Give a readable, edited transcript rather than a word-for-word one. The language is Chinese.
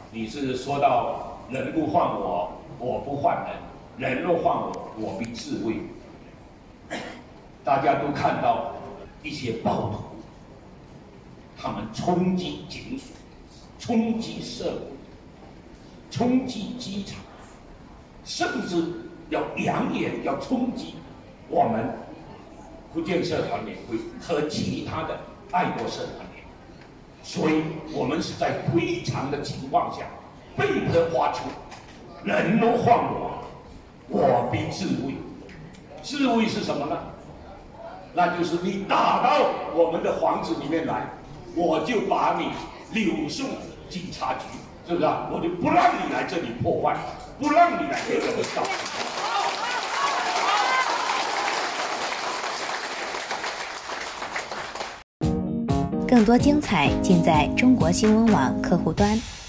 你是说到人不犯我，我不犯人；人若犯我，我必自卫。大家都看到一些暴徒，他们冲击警署，冲击社会，冲击机场，甚至要扬言要冲击我们福建社团联会和其他的爱国社团联会。所以我们是在非常的情况下被迫发出人若犯我，我必自卫。自卫是什么呢？那就是你打到我们的房子里面来，我就把你扭送警察局，是不是啊？我就不让你来这里破坏，不让你来给我们搞。 更多精彩尽在中国新闻网客户端。